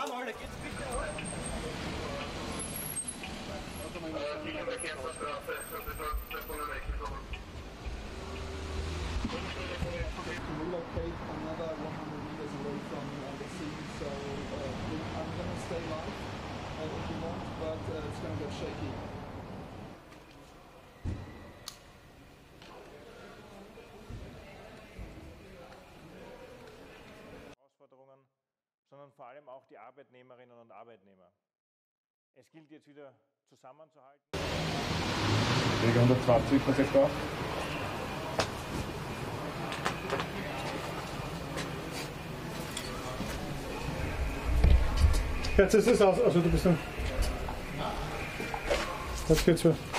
Alter, geht's bitte? Relocate another 100 meters away from the sea, so I'm gonna stay live if you want, but it's gonna get shaky. Herausforderungen, sondern vor allem auch die Arbeitnehmerinnen und Arbeitnehmer. Es gilt jetzt wieder zusammenzuhalten. Wege 120, was jetzt da? Jetzt ist es aus, also du bist dann. Jetzt geht's wieder.